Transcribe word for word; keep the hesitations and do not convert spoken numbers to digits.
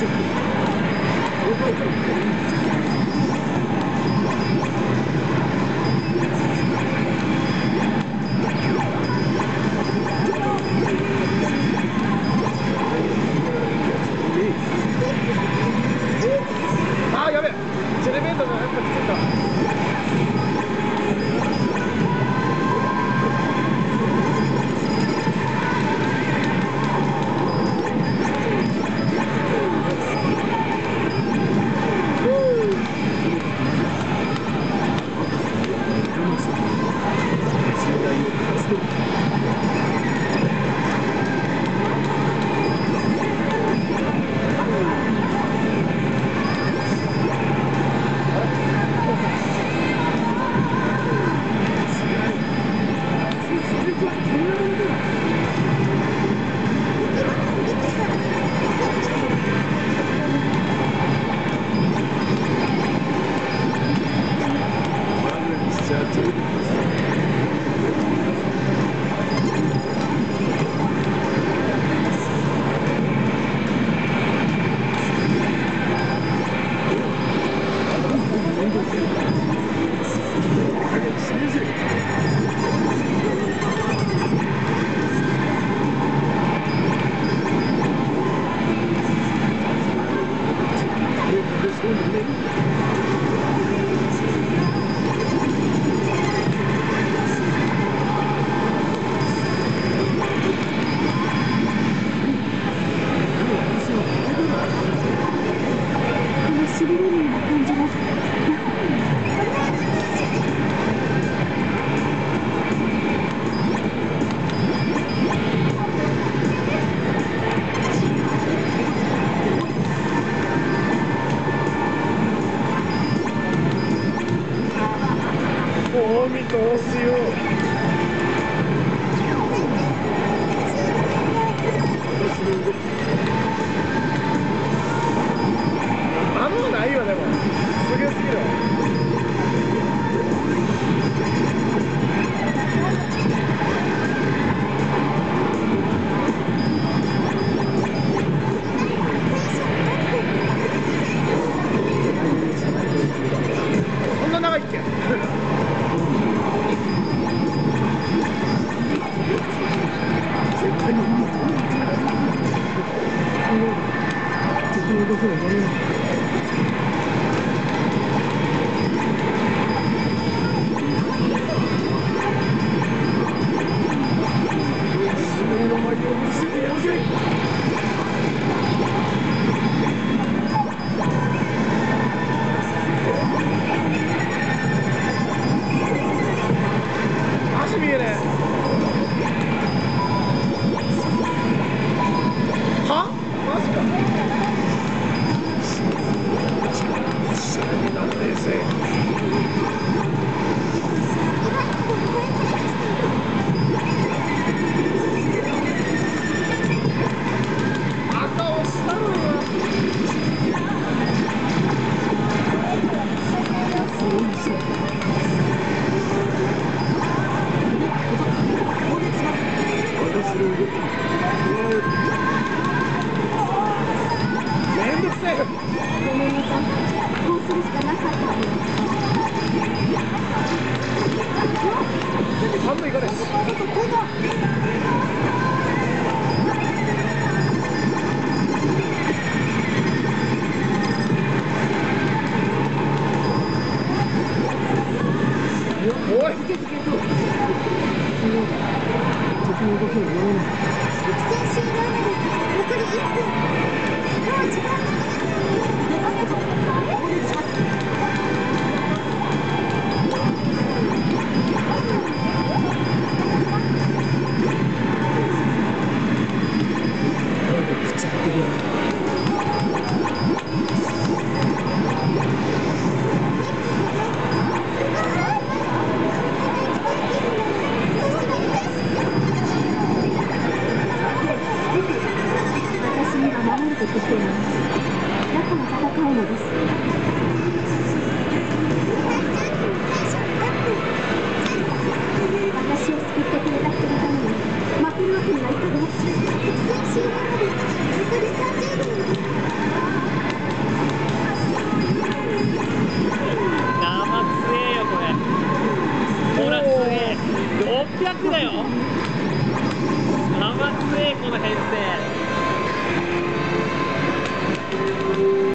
あーやべえ、エレベーターがやっぱりついた。しびれるような感じが。 お見通しよ。あんまないよ。でもすげえすぎるわ。そんな長いっけ？絶対に敵の動きが読めない。足見えねえ。は？マジか。なんで冷静。赤押したのよ。めんどくせえ。 ごめんなさい。こうするしかなかった。 半分いかないし。おい。敵の動きが読めない。 先週の雨です。残りいっぷん。もう時間が。私には守るときています。だから戦うのです。私を救ってくれた人のために負けるわけにはいかない。先週の雨です。残りさんじゅうびょうです。 ぴゃくだよ。甘くねえこの編成。